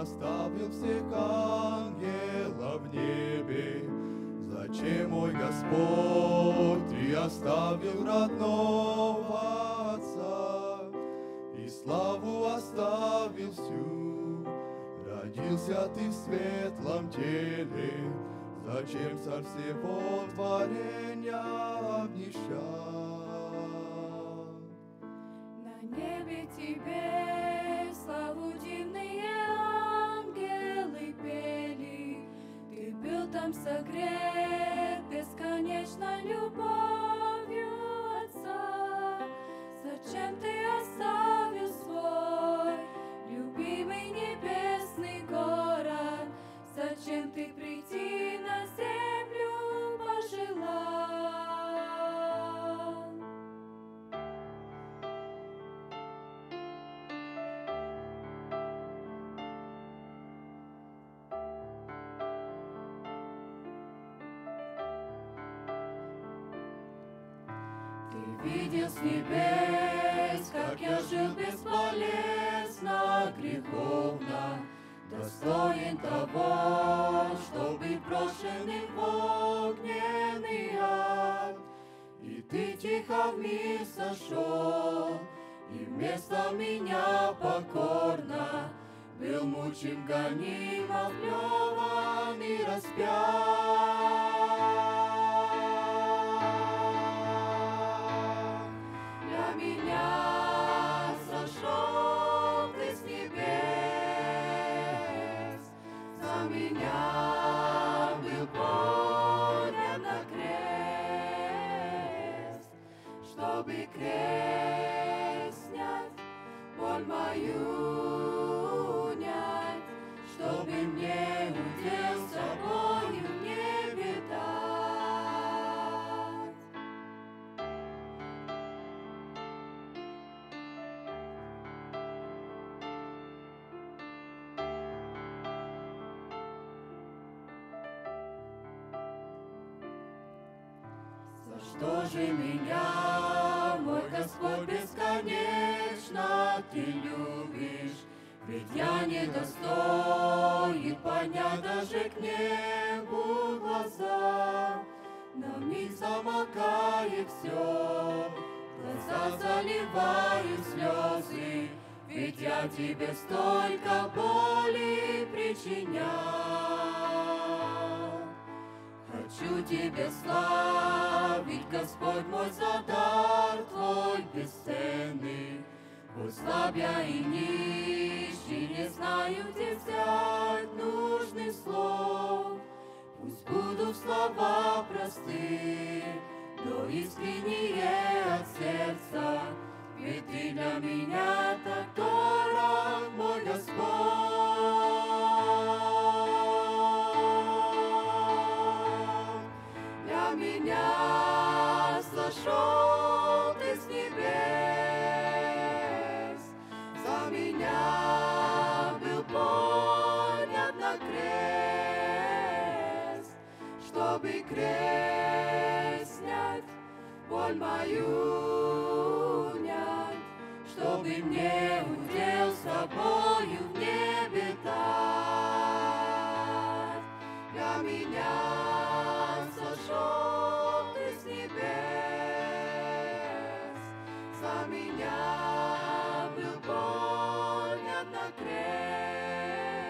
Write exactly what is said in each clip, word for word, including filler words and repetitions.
оставил всех ангелов в небе. Зачем, мой Господь, Ты оставил родного Отца и славу оставил всю? Родился Ты в светлом теле, зачем царь всего творения обнищал? На небе Тебе славу дивные ангелы пели. Ты был там согрет бесконечной любовью Отца. Зачем Ты оставил свой любимый небесный город? Зачем Ты прийти на землю пожелал? Ты видел с небес, как я жил бесполезно, греховно, достоин того, чтобы брошенный в огненный ад. И Ты тихо в мир сошел, и вместо меня покорно был мучим, гоним, оплеван и распят. Для меня сошел Ты с небес, за меня был поднят на крест, чтобы крест снять, боль мою унять, чтобы мне удел с собою в небе дать. За что же меня, мой Господь, бесконечно Ты любишь? Ведь я недостоин поднять даже к небу глаза. На миг замолкает все, глаза заливают слезы, ведь я Тебе столько боли причинял. Хочу Тебя славить, Господь мой, за дар Твой бесценный. Пусть слаб я и нищий, не знаю, где взять нужных слов. Пусть будут слова простые, но искренние от сердца, ведь Ты для меня так дорог, мой Господь. Для меня сошел Ты с небес, за меня был поднят на крест, чтобы крест снять, боль мою унять, чтобы мне удел с Тобою в небе дать. Для меня сошел Ты с небес, за меня был поднят на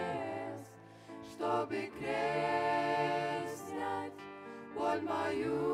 крест, чтобы крест снять, боль мою